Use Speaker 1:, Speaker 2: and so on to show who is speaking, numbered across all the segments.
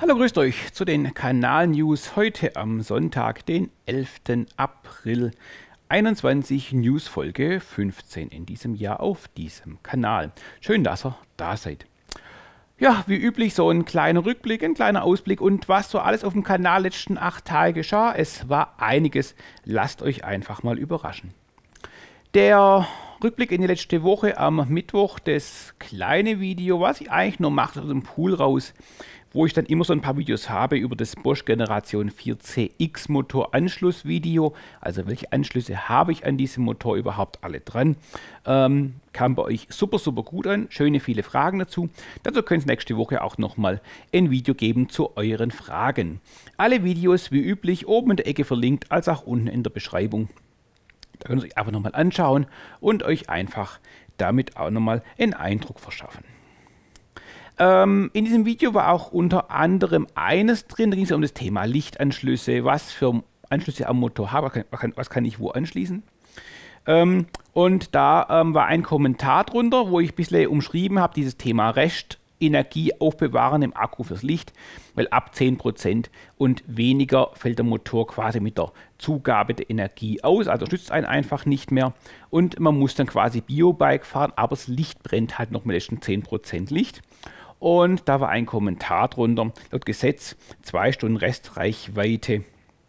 Speaker 1: Hallo, grüßt euch zu den Kanal-News heute am Sonntag, den 11. April 21, News Folge 15 in diesem Jahr auf diesem Kanal. Schön, dass ihr da seid. Ja, wie üblich so ein kleiner Rückblick, ein kleiner Ausblick und was so alles auf dem Kanal letzten 8 Tage geschah. Es war einiges, lasst euch einfach mal überraschen. Der Rückblick in die letzte Woche am Mittwoch, das kleine Video, was ich eigentlich nur mache aus dem Pool raus, wo ich dann immer so ein paar Videos habe über das Bosch Generation 4 CX Motor Anschlussvideo. Also welche Anschlüsse habe ich an diesem Motor überhaupt alle dran. Kam bei euch super gut an. Schöne viele Fragen dazu. Dazu könnt ihr nächste Woche auch nochmal ein Video geben zu euren Fragen. Alle Videos wie üblich oben in der Ecke verlinkt, als auch unten in der Beschreibung. Da könnt ihr euch einfach nochmal anschauen und euch einfach damit auch nochmal einen Eindruck verschaffen. In diesem Video war auch unter anderem eines drin, da ging es um das Thema Lichtanschlüsse, was für Anschlüsse am Motor habe, was kann ich wo anschließen. Und da war ein Kommentar drunter, wo ich ein bisschen umschrieben habe, dieses Thema Restenergie aufbewahren im Akku fürs Licht, weil ab 10% und weniger fällt der Motor quasi mit der Zugabe der Energie aus, also stützt einen einfach nicht mehr und man muss dann quasi Biobike fahren, aber das Licht brennt halt noch mit letzten 10% Licht. Und da war ein Kommentar drunter, laut Gesetz 2 Stunden Restreichweite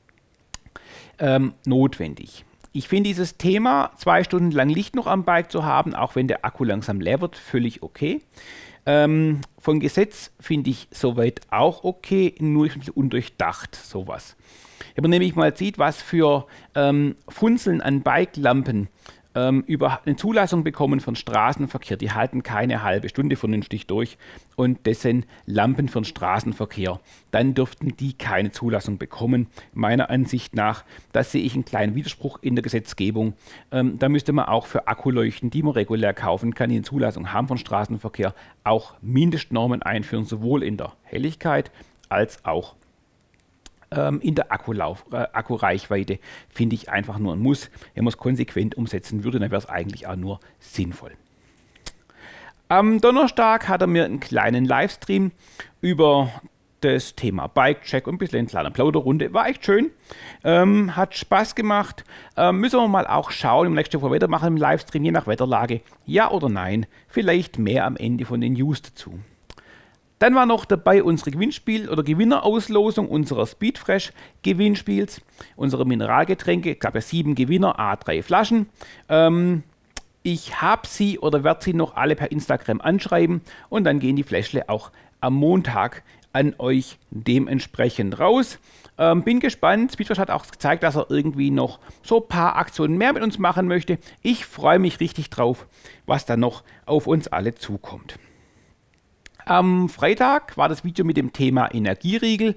Speaker 1: notwendig. Ich finde dieses Thema, 2 Stunden lang Licht noch am Bike zu haben, auch wenn der Akku langsam leer wird, völlig okay. Von Gesetz finde ich soweit auch okay, nur ein bisschen undurchdacht sowas. Wenn man nämlich mal sieht, was für Funzeln an Bike-Lampen über eine Zulassung bekommen von Straßenverkehr, die halten keine halbe Stunde vernünftig durch und das sind Lampen für den Straßenverkehr. Dann dürften die keine Zulassung bekommen, meiner Ansicht nach. Das sehe ich einen kleinen Widerspruch in der Gesetzgebung. Da müsste man auch für Akkuleuchten, die man regulär kaufen kann, die eine Zulassung haben von Straßenverkehr, auch Mindestnormen einführen, sowohl in der Helligkeit als auch in der Akkureichweite, finde ich einfach nur ein Muss. Wenn man es konsequent umsetzen würde, dann wäre es eigentlich auch nur sinnvoll. Am Donnerstag hat er mir einen kleinen Livestream über das Thema Bike-Check und ein bisschen eine kleine Plauderrunde. War echt schön, hat Spaß gemacht. Müssen wir mal auch schauen, im nächsten Woche weitermachen im Livestream, je nach Wetterlage. Ja oder nein, vielleicht mehr am Ende von den News dazu. Dann war noch dabei unsere Gewinnspiel- oder Gewinnerauslosung unserer Speedfresh Gewinnspiels, unsere Mineralgetränke. Es gab ja 7 Gewinner, A3 Flaschen. Ich habe sie oder werde sie noch alle per Instagram anschreiben und dann gehen die Fläschle auch am Montag an euch dementsprechend raus. Bin gespannt. Speedfresh hat auch gezeigt, dass er irgendwie noch so ein paar Aktionen mehr mit uns machen möchte. Ich freue mich richtig drauf, was da noch auf uns alle zukommt. Am Freitag war das Video mit dem Thema Energieriegel.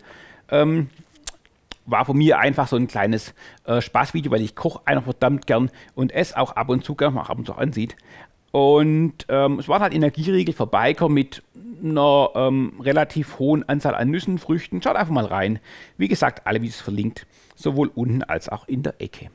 Speaker 1: War von mir einfach so ein kleines Spaßvideo, weil ich koche einfach verdammt gern und esse auch ab und zu gern, ab und zu ansieht. Und es waren halt Energieriegel für Biker mit einer relativ hohen Anzahl an Nüssen, Früchten. Schaut einfach mal rein. Wie gesagt, alle Videos verlinkt, sowohl unten als auch in der Ecke.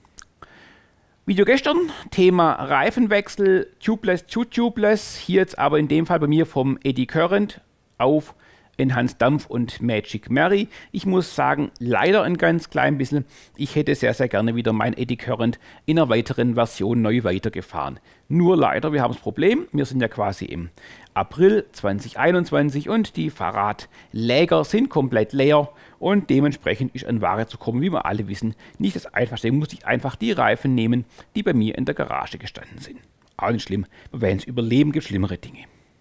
Speaker 1: Video gestern, Thema Reifenwechsel, Tubeless to Tubeless, hier jetzt aber in dem Fall bei mir vom Eddy Current auf Enhanced Dampf und Magic Mary. Ich muss sagen, leider ein ganz klein bisschen. Ich hätte sehr gerne wieder mein Eddy Current in einer weiteren Version neu weitergefahren. Nur leider, wir haben das Problem, wir sind ja quasi im April 2021 und die Fahrradläger sind komplett leer und dementsprechend ist an Ware zu kommen, wie wir alle wissen, nicht das Einfachste. Muss ich einfach die Reifen nehmen, die bei mir in der Garage gestanden sind. Auch nicht schlimm, wenn es überleben, gibt schlimmere Dinge.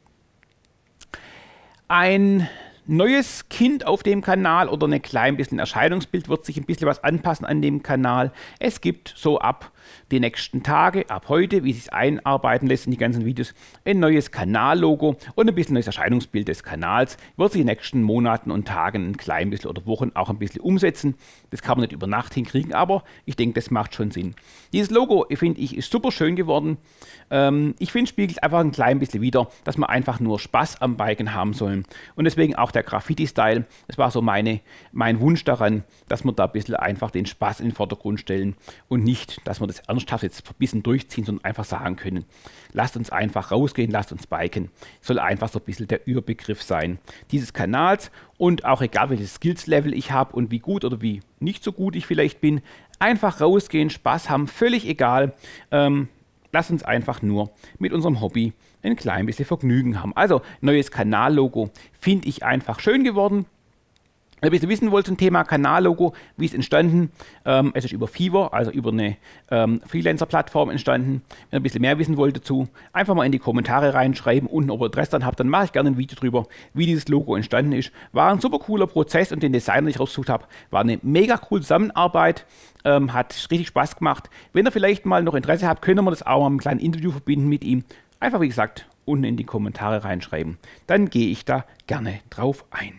Speaker 1: Ein neues Kind auf dem Kanal oder ein klein bisschen Erscheinungsbild wird sich ein bisschen was anpassen an dem Kanal. Es gibt so ab die nächsten Tage, ab heute, wie es sich einarbeiten lässt in die ganzen Videos, ein neues Kanallogo und ein bisschen neues Erscheinungsbild des Kanals. Wird sich in den nächsten Monaten und Tagen ein klein bisschen oder Wochen auch ein bisschen umsetzen. Das kann man nicht über Nacht hinkriegen, aber ich denke, das macht schon Sinn. Dieses Logo, finde ich, ist super schön geworden. Ich finde, spiegelt einfach ein klein bisschen wider, dass wir einfach nur Spaß am Biken haben sollen. Und deswegen auch der Graffiti-Style. Das war so mein Wunsch daran, dass wir da ein bisschen einfach den Spaß in den Vordergrund stellen und nicht, dass wir das ernsthaft jetzt ein bisschen durchziehen, sondern einfach sagen können, lasst uns einfach rausgehen, lasst uns biken. Soll einfach so ein bisschen der Überbegriff sein dieses Kanals und auch egal welches Skills-Level ich habe und wie gut oder wie nicht so gut ich vielleicht bin, einfach rausgehen, Spaß haben, völlig egal. Lasst uns einfach nur mit unserem Hobby ein klein bisschen Vergnügen haben. Also, neues Kanallogo finde ich einfach schön geworden. Wenn ihr ein bisschen wissen wollt zum Thema Kanallogo, wie es entstanden, es ist über Fiverr, also über eine Freelancer-Plattform entstanden. Wenn ihr ein bisschen mehr wissen wollt dazu, einfach mal in die Kommentare reinschreiben. Unten, ob ihr Interesse dann habt, dann mache ich gerne ein Video drüber, wie dieses Logo entstanden ist. War ein super cooler Prozess und den Designer, den ich rausgesucht habe, war eine mega coole Zusammenarbeit. Hat richtig Spaß gemacht. Wenn ihr vielleicht mal noch Interesse habt, können wir das auch mal mit einem kleinen Interview verbinden mit ihm. Einfach, wie gesagt, unten in die Kommentare reinschreiben. Dann gehe ich da gerne drauf ein.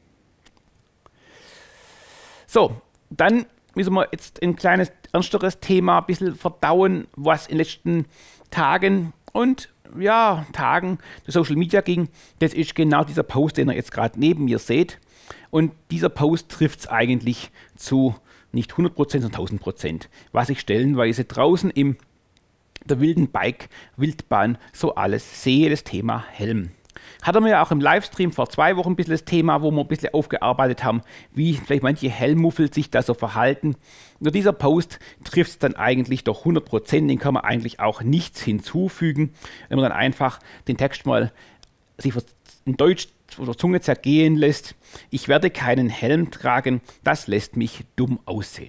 Speaker 1: So, dann müssen wir jetzt ein kleines, ernsteres Thema ein bisschen verdauen, was in den letzten Tagen und ja, Tagen durch Social Media ging. Das ist genau dieser Post, den ihr jetzt gerade neben mir seht. Und dieser Post trifft es eigentlich zu nicht 100%, sondern 1000%, was ich stellenweise draußen in der wilden Bike-Wildbahn so alles sehe, das Thema Helm. Hatten wir ja auch im Livestream vor 2 Wochen ein bisschen das Thema, wo wir ein bisschen aufgearbeitet haben, wie vielleicht manche Helmmuffel sich da so verhalten. Nur dieser Post trifft es dann eigentlich doch 100%, den kann man eigentlich auch nichts hinzufügen, wenn man dann einfach den Text mal sich in Deutsch oder Zunge zergehen lässt. Ich werde keinen Helm tragen, das lässt mich dumm aussehen.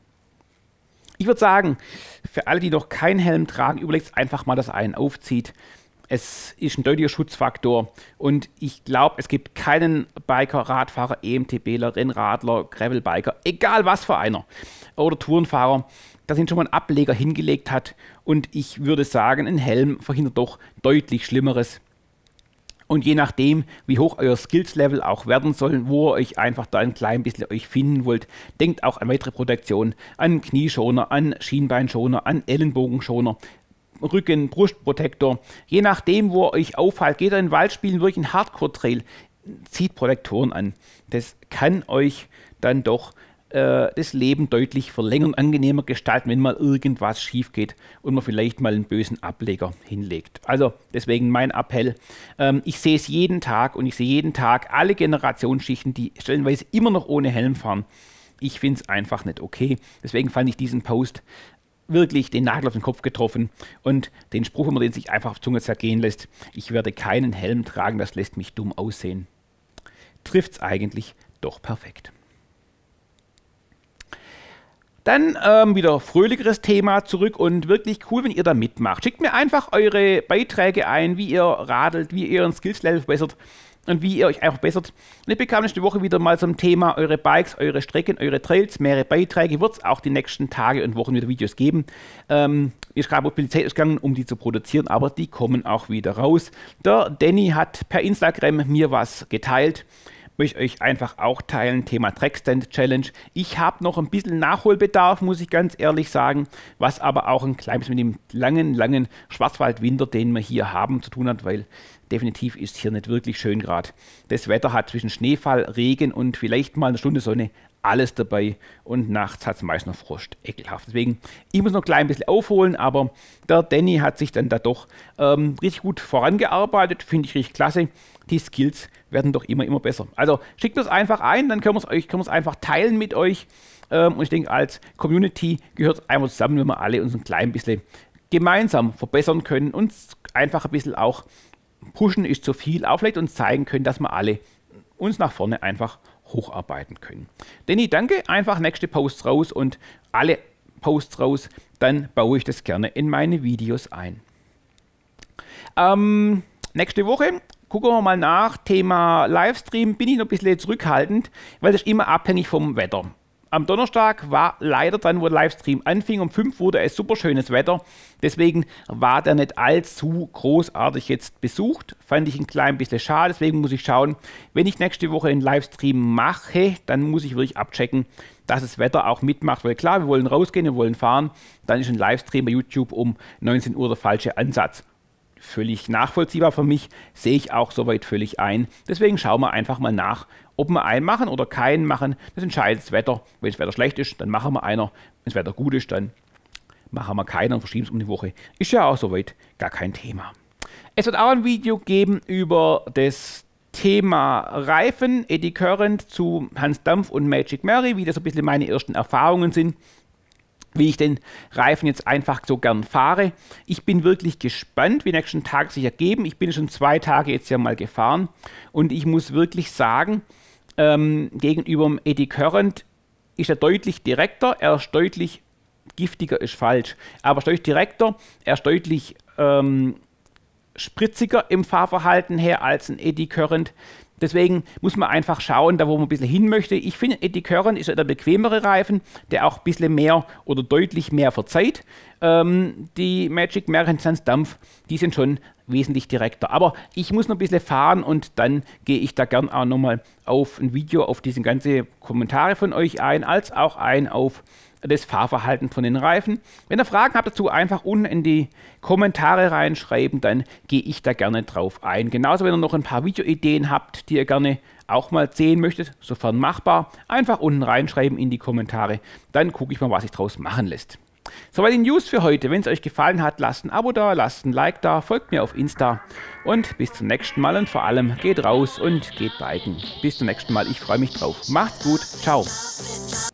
Speaker 1: Ich würde sagen, für alle, die noch keinen Helm tragen, überlegt einfach mal, dass ihr einen aufzieht. Es ist ein deutlicher Schutzfaktor und ich glaube, es gibt keinen Biker, Radfahrer, EMTBler, Rennradler, Gravelbiker, egal was für einer, oder Tourenfahrer, der sich schon mal einen Ableger hingelegt hat und ich würde sagen, ein Helm verhindert doch deutlich Schlimmeres. Und je nachdem, wie hoch euer Skills-Level auch werden soll, wo ihr euch einfach da ein klein bisschen euch finden wollt, denkt auch an weitere Protektion, an Knieschoner, an Schienbeinschoner, an Ellenbogenschoner, Rücken, Brustprotektor. Je nachdem, wo ihr euch aufhaltet, geht ihr in den Wald spielen, wirklich ein Hardcore-Trail, zieht Protektoren an. Das kann euch dann doch das Leben deutlich verlängern und angenehmer gestalten, wenn mal irgendwas schief geht und man vielleicht mal einen bösen Ableger hinlegt. Also deswegen mein Appell, ich sehe es jeden Tag und ich sehe jeden Tag alle Generationsschichten, die stellenweise immer noch ohne Helm fahren. Ich finde es einfach nicht okay. Deswegen fand ich diesen Post wirklich den Nagel auf den Kopf getroffen und den Spruch, wenn man den sich einfach auf die Zunge zergehen lässt, ich werde keinen Helm tragen, das lässt mich dumm aussehen, trifft es eigentlich doch perfekt. Dann wieder fröhlicheres Thema zurück und wirklich cool, wenn ihr da mitmacht. Schickt mir einfach eure Beiträge ein, wie ihr radelt, wie ihr euren Skills-Level verbessert und wie ihr euch einfach bessert. Und ich bekam nächste Woche wieder mal zum Thema eure Bikes, eure Strecken, eure Trails, mehrere Beiträge. Wird es auch die nächsten Tage und Wochen wieder Videos geben. Mir ist gerade die Zeit ausgegangen, um die zu produzieren, aber die kommen auch wieder raus. Der Danny hat per Instagram mir was geteilt. Möchte ich euch einfach auch teilen, Thema Trackstand Challenge. Ich habe noch ein bisschen Nachholbedarf, muss ich ganz ehrlich sagen, was aber auch ein klein bisschen mit dem langen Schwarzwaldwinter, den wir hier haben, zu tun hat, weil definitiv ist hier nicht wirklich schön gerade. Das Wetter hat zwischen Schneefall, Regen und vielleicht mal eine Stunde Sonne alles dabei und nachts hat es meist noch Frost. Ekelhaft. Deswegen, ich muss noch ein klein bisschen aufholen, aber der Danny hat sich dann da doch richtig gut vorangearbeitet, finde ich richtig klasse. Die Skills werden doch immer besser. Also schickt das einfach ein, dann können wir es einfach teilen mit euch. Und ich denke, als Community gehört es einfach zusammen, wenn wir alle uns ein klein bisschen gemeinsam verbessern können und einfach ein bisschen auch pushen ist zu viel, auch vielleicht uns zeigen können, dass wir alle uns nach vorne einfach hocharbeiten können. Danny, danke, einfach nächste Posts raus und alle Posts raus, dann baue ich das gerne in meine Videos ein. Nächste Woche gucken wir mal nach, Thema Livestream, bin ich noch ein bisschen zurückhaltend, weil das ist immer abhängig vom Wetter. Am Donnerstag war leider dann, wo der Livestream anfing, um 5 wurde es super schönes Wetter. Deswegen war der nicht allzu großartig jetzt besucht. Fand ich ein klein bisschen schade. Deswegen muss ich schauen, wenn ich nächste Woche einen Livestream mache, dann muss ich wirklich abchecken, dass das Wetter auch mitmacht. Weil klar, wir wollen rausgehen, wir wollen fahren. Dann ist ein Livestream bei YouTube um 19 Uhr der falsche Ansatz. völlig nachvollziehbar für mich, sehe ich auch soweit völlig ein. Deswegen schauen wir einfach mal nach, ob wir einen machen oder keinen machen. Das entscheidet das Wetter. Wenn das Wetter schlecht ist, dann machen wir einer. Wenn das Wetter gut ist, dann machen wir keinen und verschieben es um die Woche. Ist ja auch soweit gar kein Thema. Es wird auch ein Video geben über das Thema Reifen, Eddy Current zu Hans Dampf und Magic Mary, wie das so ein bisschen meine ersten Erfahrungen sind, wie ich den Reifen jetzt einfach so gern fahre. Ich bin wirklich gespannt, wie die nächsten Tage sich ergeben. Ich bin schon 2 Tage jetzt ja mal gefahren und ich muss wirklich sagen, gegenüber dem Eddy Current ist er deutlich direkter, er ist deutlich giftiger, ist falsch, aber deutlich direkter, er ist deutlich spritziger im Fahrverhalten her als ein Eddy Current. Deswegen muss man einfach schauen, da wo man ein bisschen hin möchte. Ich finde, Eddy Current ist der bequemere Reifen, der auch ein bisschen mehr oder deutlich mehr verzeiht. Die Magic Mary Hans Dampf, die sind schon wesentlich direkter. Aber ich muss noch ein bisschen fahren und dann gehe ich da gern auch nochmal auf ein Video, auf diese ganzen Kommentare von euch ein, als auch auf das Fahrverhalten von den Reifen. Wenn ihr Fragen habt dazu, einfach unten in die Kommentare reinschreiben, dann gehe ich da gerne drauf ein. Genauso, wenn ihr noch ein paar Videoideen habt, die ihr gerne auch mal sehen möchtet, sofern machbar, einfach unten reinschreiben in die Kommentare. Dann gucke ich mal, was sich draus machen lässt. Soweit die News für heute. Wenn es euch gefallen hat, lasst ein Abo da, lasst ein Like da, folgt mir auf Insta und bis zum nächsten Mal und vor allem geht raus und geht biken. Bis zum nächsten Mal, ich freue mich drauf. Macht's gut, ciao.